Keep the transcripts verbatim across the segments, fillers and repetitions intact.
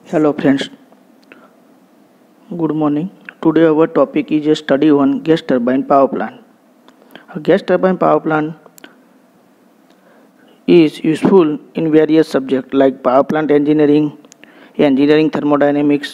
Hello friends, good morning. Today our topic is a study on gas turbine power plant. A gas turbine power plant is useful in various subjects like power plant engineering, engineering thermodynamics.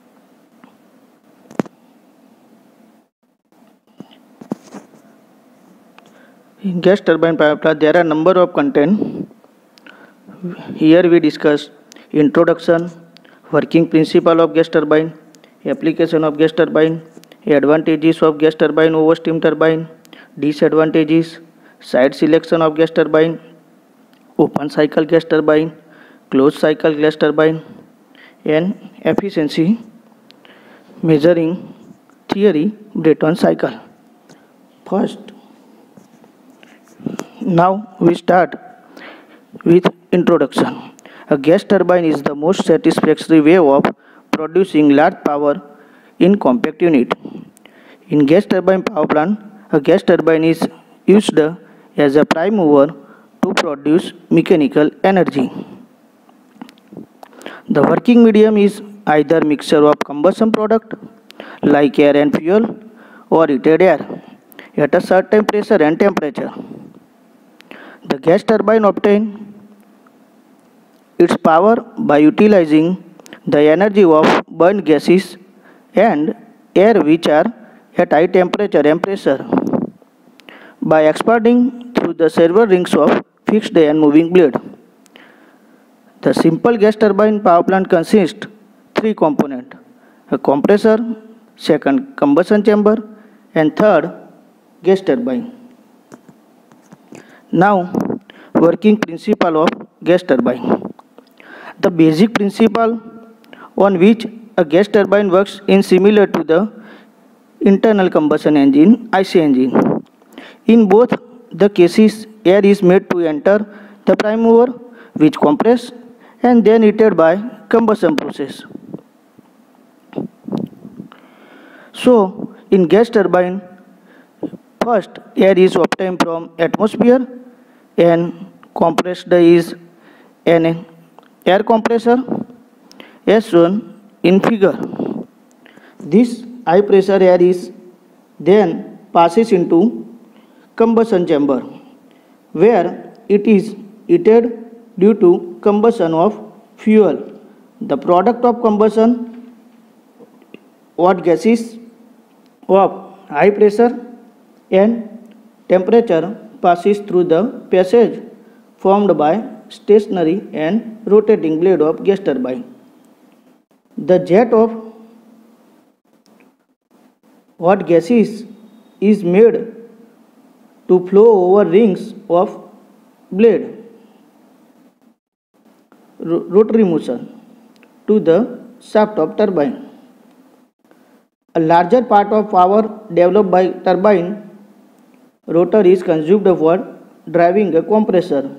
In gas turbine power plant there are a number of content. Here we discuss introduction, working principle of gas turbine, application of gas turbine, advantages of gas turbine over steam turbine, disadvantages, site selection of gas turbine, open cycle gas turbine, closed cycle gas turbine, and efficiency measuring theory Brayton cycle. First, now we start with introduction. A gas turbine is the most satisfactory way of producing large power in compact unit. In gas turbine power plant, a gas turbine is used as a prime mover to produce mechanical energy. The working medium is either mixture of combustion product like air and fuel or heated air at a certain pressure and temperature. The gas turbine obtains its power by utilizing the energy of burned gases and air which are at high temperature and pressure by expanding through the several rings of fixed and moving blade. The simple gas turbine power plant consists three components: a compressor, second combustion chamber, and third gas turbine. Now, working principle of gas turbine. The basic principle on which a gas turbine works is similar to the internal combustion engine I C engine. In both the cases, air is made to enter the prime mover, which compress and then heated by combustion process. So, in gas turbine, first air is obtained from atmosphere and compressed is an air compressor as shown in figure. This high pressure air is then passes into combustion chamber where it is heated due to combustion of fuel. The product of combustion what gases of high pressure and temperature passes through the passage formed by stationary and rotating blade of gas turbine. The jet of hot gases is made to flow over rings of blade rotary motion to the shaft of turbine. A larger part of power developed by turbine rotor is consumed for driving a compressor.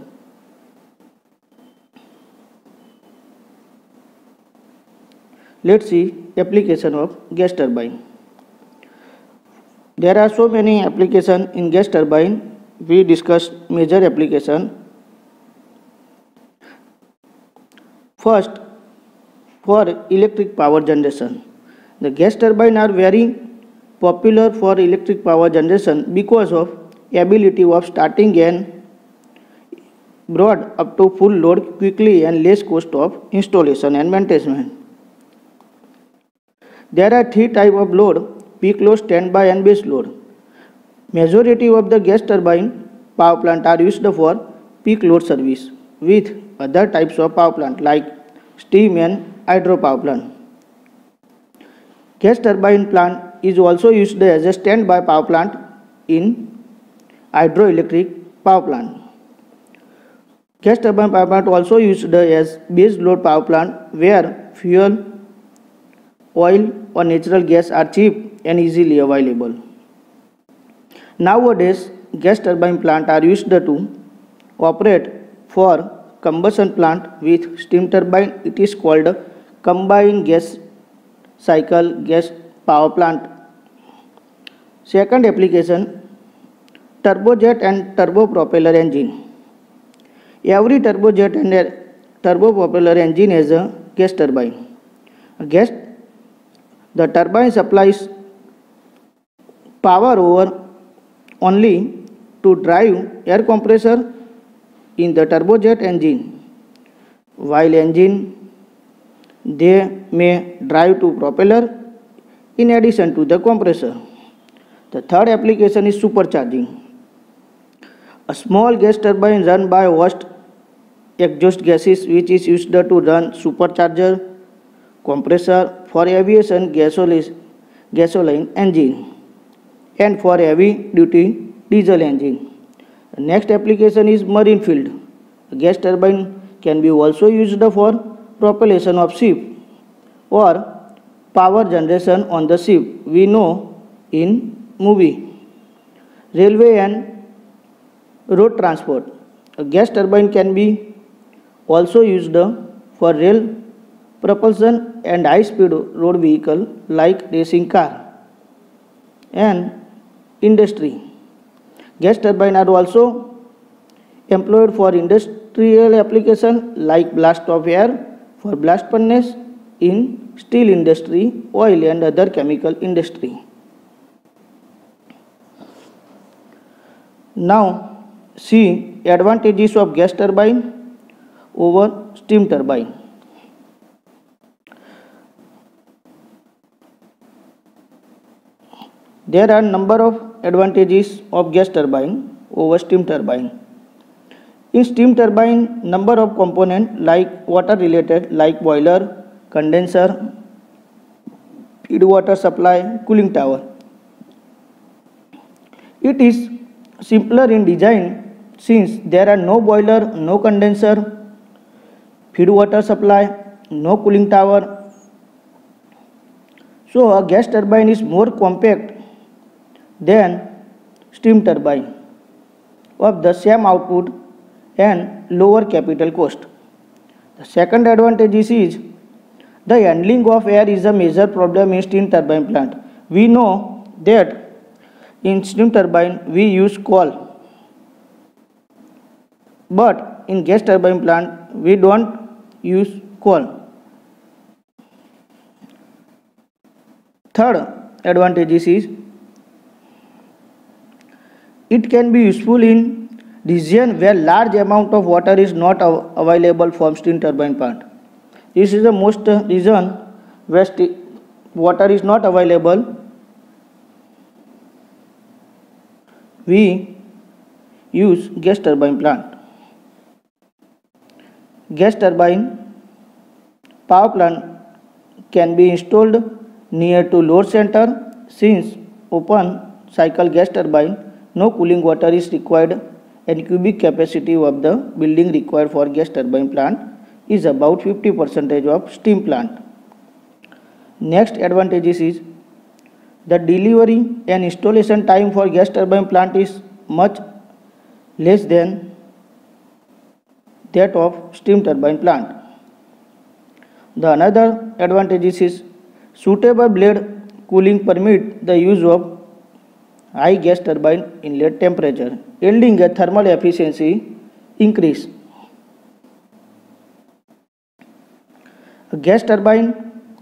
Let's see application of gas turbine. There are so many applications in gas turbine. We discussed major application. First, for electric power generation. The gas turbine are very popular for electric power generation because of ability of starting and brought up to full load quickly and less cost of installation and maintenance. There are three types of load: peak load, standby, and base load. Majority of the gas turbine power plant are used for peak load service with other types of power plant like steam and hydro power plant. Gas turbine plant is also used as a standby power plant in hydroelectric power plant. Gas turbine power plant also used as base load power plant where fuel, oil or natural gas are cheap and easily available. Nowadays, gas turbine plant are used to operate for combustion plant with steam turbine. It is called combined gas cycle gas power plant. Second application, turbojet and turbopropeller engine. Every turbojet and turbopropeller engine has a gas turbine. A gas, the turbine supplies power over only to drive air compressor in the turbojet engine. While engine, they may drive to propeller in addition to the compressor. The third application is supercharging. A small gas turbine run by hot exhaust gases which is used to run supercharger, compressor for aviation gasoline, gasoline engine and for heavy duty diesel engine. The next application is marine field. A gas turbine can be also used for propulsion of ship or power generation on the ship we know in movie. Railway and road transport. A gas turbine can be also used for rail propulsion and high-speed road vehicle like racing car. And industry. Gas turbines are also employed for industrial application like blast of air for blast furnace in steel industry, oil and other chemical industry. Now see advantages of gas turbine over steam turbine. There are number of advantages of gas turbine over steam turbine. In steam turbine, number of components like water related like boiler, condenser, feed water supply, cooling tower. It is simpler in design since there are no boiler, no condenser, feed water supply, no cooling tower. So a gas turbine is more compact than steam turbine of the same output and lower capital cost. The second advantage is the handling of air is a major problem in steam turbine plant. We know that in steam turbine we use coal, but in gas turbine plant we don't use coal. Third advantage is it can be useful in region where large amount of water is not available from steam turbine plant. This is the most reason where water is not available. We use gas turbine plant. Gas turbine power plant can be installed near to load center since open cycle gas turbine no cooling water is required and cubic capacity of the building required for gas turbine plant is about fifty percent of steam plant. Next advantage is the delivery and installation time for gas turbine plant is much less than that of steam turbine plant. The another advantage is suitable blade cooling permit the use of high gas turbine inlet temperature, yielding a thermal efficiency increase. A gas turbine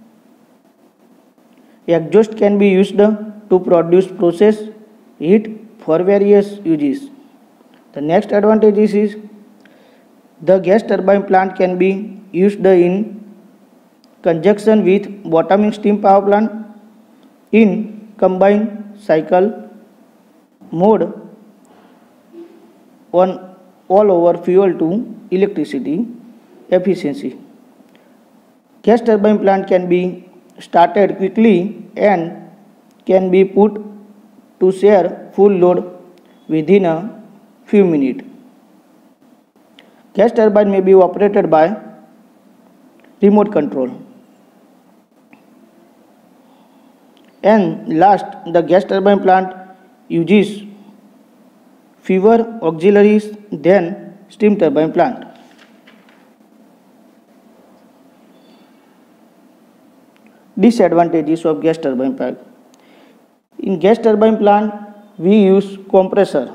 exhaust can be used to produce process heat for various uses. The next advantage is the gas turbine plant can be used in conjunction with bottoming steam power plant in combined cycle mode on all over fuel to electricity efficiency. Gas turbine plant can be started quickly and can be put to share full load within a few minutes. Gas turbine may be operated by remote control. And last, the gas turbine plant uses fewer auxiliaries than steam turbine plant. Disadvantages of gas turbine plant. In gas turbine plant, we use compressor.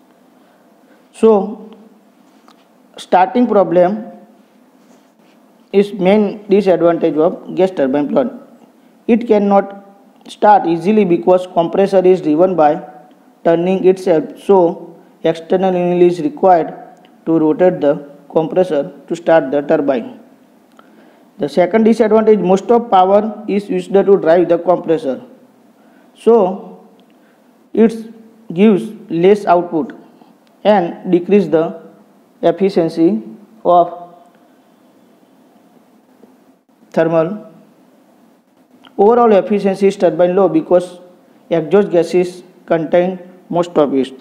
So, starting problem is main disadvantage of gas turbine plant. It cannot start easily because compressor is driven by turning itself, so external angle is required to rotate the compressor to start the turbine. The second disadvantage, most of power is used to drive the compressor, so it gives less output and decrease the efficiency of thermal. Overall efficiency is turbine low because exhaust gases contain most of it.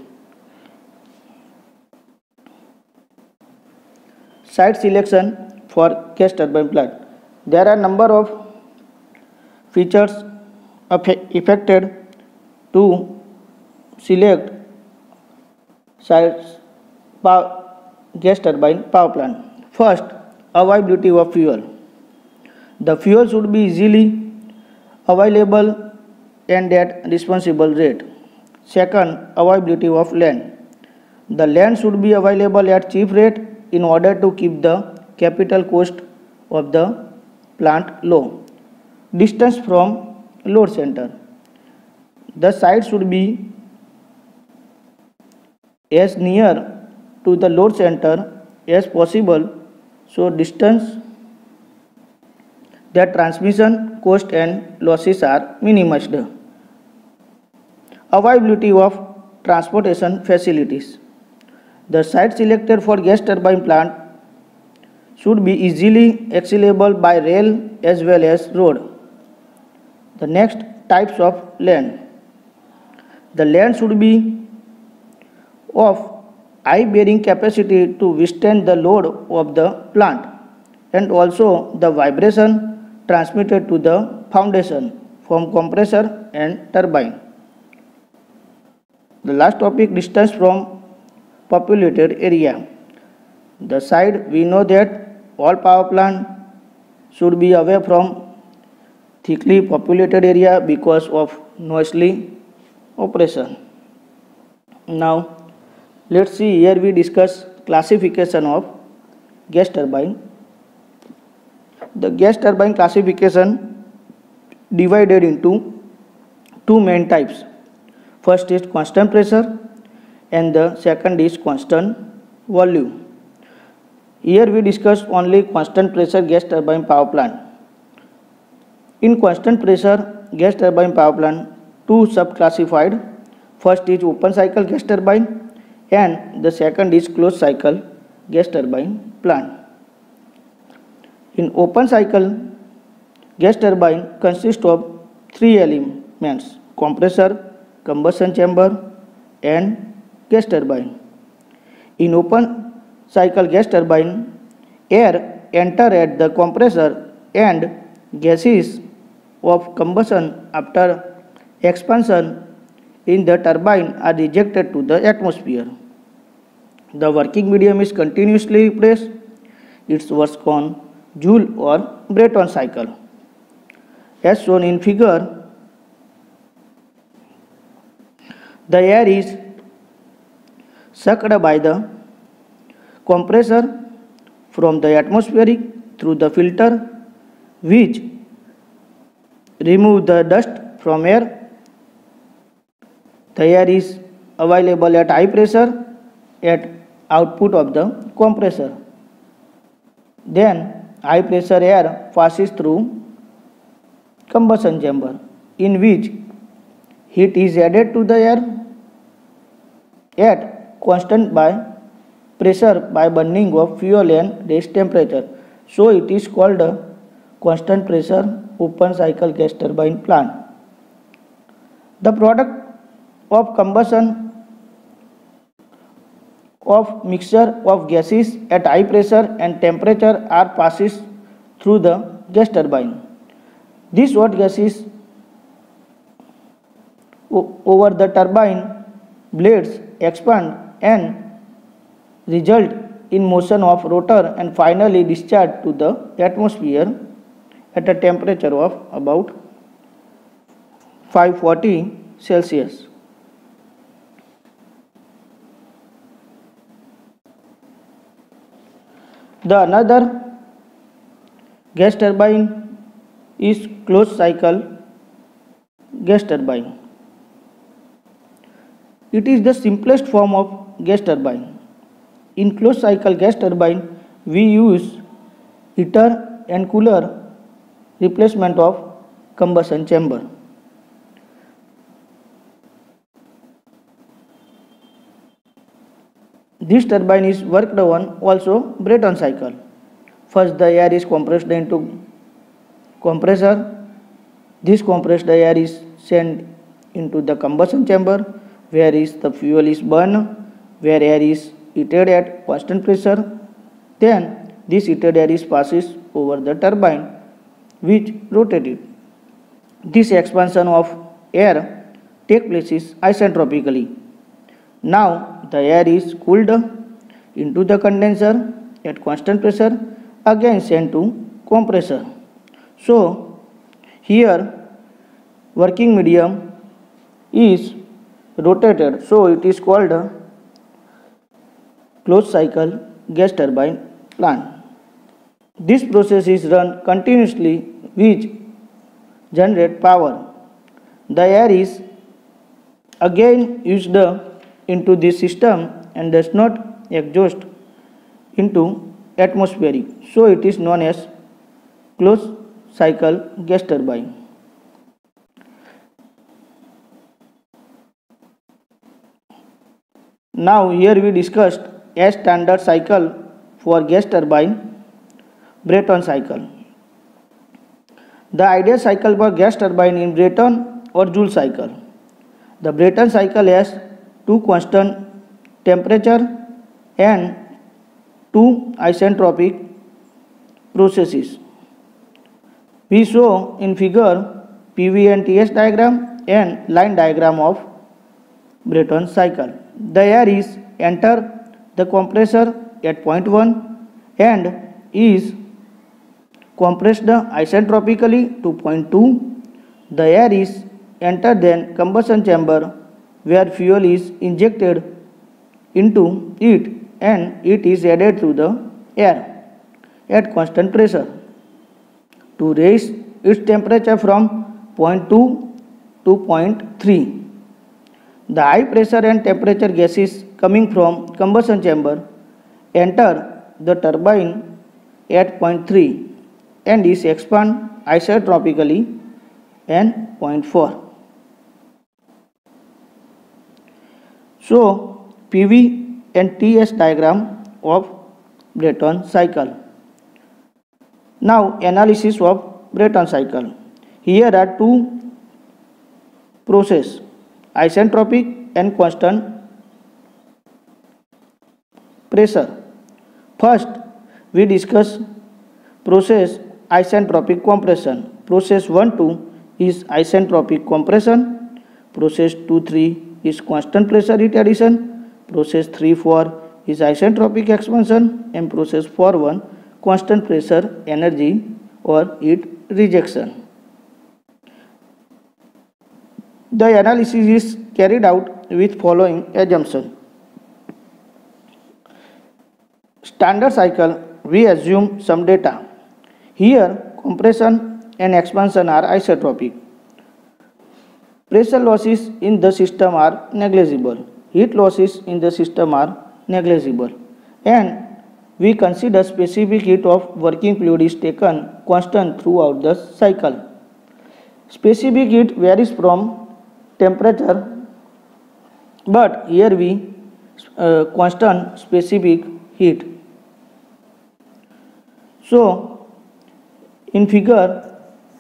Site selection for gas turbine plant. There are number of features affected to select sites gas turbine power plant. First, availability of fuel. The fuel should be easily available and at responsible rate. Second, availability of land. The land should be available at cheap rate in order to keep the capital cost of the plant low. Distance from load center. The site should be as near to the load center as possible, so distance that transmission cost and losses are minimized. Availability of transportation facilities. The site selected for gas turbine plant should be easily accessible by rail as well as road. The next, types of land. The land should be of high bearing capacity to withstand the load of the plant and also the vibration transmitted to the foundation from compressor and turbine. The last topic, distance from populated area. The side, we know that all power plant should be away from thickly populated area because of noisy operation. Now let's see, here we discuss classification of gas turbine. The gas turbine classification divided into two main types. First is constant pressure and the second is constant volume. Here we discuss only constant pressure gas turbine power plant. In constant pressure gas turbine power plant, two subclassified. First is open cycle gas turbine and the second is closed cycle gas turbine plant. In open cycle gas turbine consists of three elements: compressor, combustion chamber and gas turbine. In open cycle gas turbine, air enter at the compressor and gases of combustion after expansion in the turbine are rejected to the atmosphere. The working medium is continuously pressed. It works on Joule or Brayton cycle. As shown in figure, the air is sucked by the compressor from the atmospheric through the filter, which remove the dust from air. The air is available at high pressure at output of the compressor. Then high pressure air passes through combustion chamber, in which heat is added to the air at constant by pressure by burning of fuel and rest temperature. So it is called a constant pressure open cycle gas turbine plant. The product of combustion of mixture of gases at high pressure and temperature are passes through the gas turbine. These hot gases over the turbine blades expand and result in motion of rotor and finally discharge to the atmosphere at a temperature of about five forty Celsius. The another gas turbine is closed cycle gas turbine. It is the simplest form of gas turbine. In closed cycle gas turbine, we use heater and cooler replacement of combustion chamber. This turbine is worked on also Brayton cycle. First, the air is compressed into compressor. This compressed air is sent into the combustion chamber, where is the fuel is burned, where air is heated at constant pressure. Then this heated air is passes over the turbine, which rotated. This expansion of air takes place isentropically. Now the air is cooled into the condenser at constant pressure, again sent to compressor. So here working medium is rotated, so it is called a closed cycle gas turbine plant. This process is run continuously, which generate power. The air is again used into this system and does not exhaust into atmospheric, so it is known as closed cycle gas turbine. Now here we discussed a standard cycle for gas turbine, Brayton cycle. The ideal cycle for gas turbine in Brayton or Joule cycle. The Brayton cycle has two constant temperature and two isentropic processes. We show in figure P V and T S diagram and line diagram of Brayton cycle. The air is enter the compressor at point one and is compressed isentropically to point two. The air is enter then combustion chamber, where fuel is injected into it and it is added to the air at constant pressure to raise its temperature from point two to point three. The high pressure and temperature gases coming from combustion chamber enter the turbine at point three and is expand isentropically at point four. So P V and T S diagram of Brayton cycle. Now analysis of Brayton cycle. Here are two processes, isentropic and constant pressure. First, we discuss process isentropic compression. Process one two is isentropic compression. Process two three is constant pressure heat addition. Process three four is isentropic expansion, and process four one constant pressure energy or heat rejection. The analysis is carried out with following assumption. Standard cycle, we assume some data. Here compression and expansion are isentropic. Pressure losses in the system are negligible. Heat losses in the system are negligible. And we consider specific heat of working fluid is taken constant throughout the cycle. Specific heat varies from temperature, but here we uh, constant specific heat. So in figure,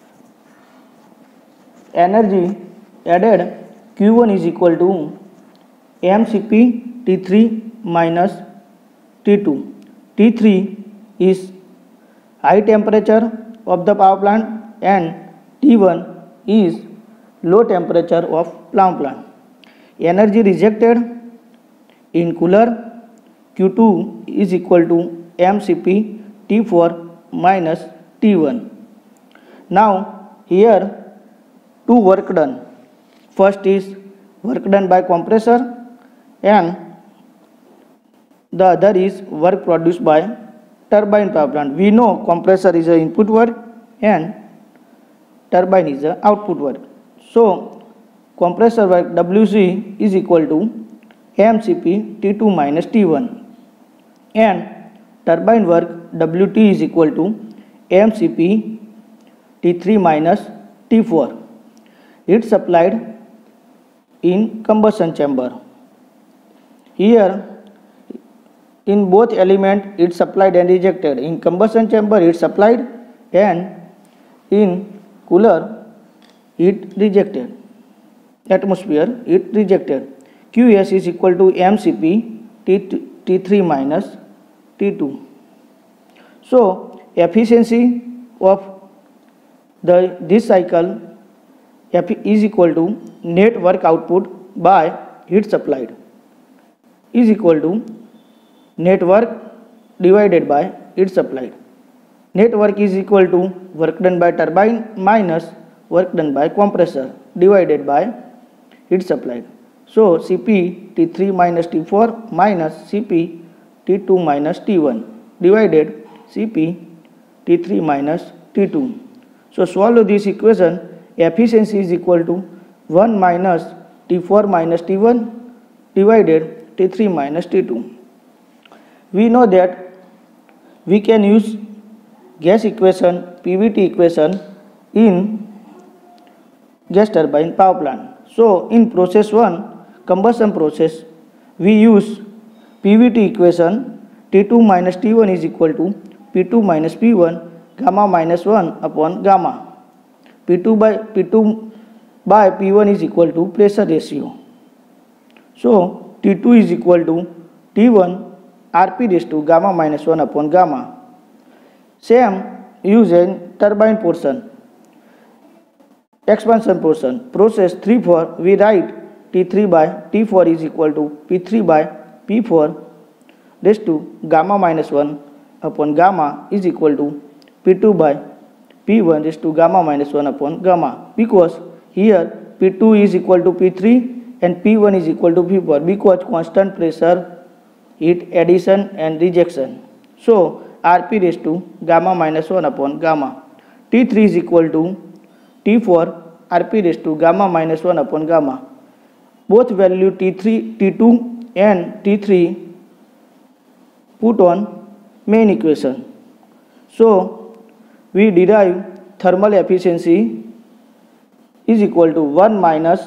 energy added Q one is equal to M C P T three minus T two. T three is high temperature of the power plant and T one is low temperature of power plant. Energy rejected in cooler Q two is equal to M C P T four minus T one. Now here two work done. First is work done by compressor and the other is work produced by turbine power plant, we know compressor is the input work and turbine is the output work. So compressor work W C is equal to M C P T two minus T one and turbine work W T is equal to M C P T three minus T four. Heat supplied in combustion chamber. Here in both element it supplied and rejected. In combustion chamber it supplied and in cooler it rejected. Atmosphere it rejected. Q S is equal to M C P T three minus T two. So efficiency of the this cycle is equal to net work output by heat supplied is equal to net work divided by heat supplied. Net work is equal to work done by turbine minus work done by compressor divided by heat supplied. So C P T three minus T four minus C P T two minus T one divided C P T three minus T two. So solve this equation. Efficiency is equal to one minus T four minus T one divided T three minus T two. We know that we can use gas equation, P V T equation in gas turbine power plant. So in process one, combustion process, we use P V T equation T two minus T one is equal to P two minus P one gamma minus one upon gamma. P two by P two by P one is equal to pressure ratio. So T two is equal to T one R P raised to gamma minus one upon gamma. Same use in turbine portion. Expansion portion. Process three four, we write T three by T four is equal to P three by P four raised to gamma minus one upon gamma is equal to P two by P one raised to gamma minus one upon gamma, because here P two is equal to P three and P one is equal to P four because constant pressure, heat addition and rejection. So R P raised to gamma minus one upon gamma. T three is equal to T four R P raised to gamma minus one upon gamma. Both value T three, T two and T three put on main equation. So we derive thermal efficiency is equal to one minus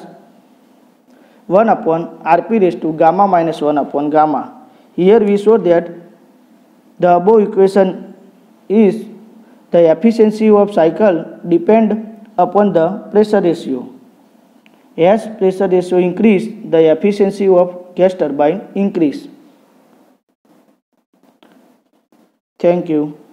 one upon R P raised to gamma minus one upon gamma. Here we show that the above equation is the efficiency of cycle depend upon the pressure ratio. As pressure ratio increase, the efficiency of gas turbine increase. Thank you.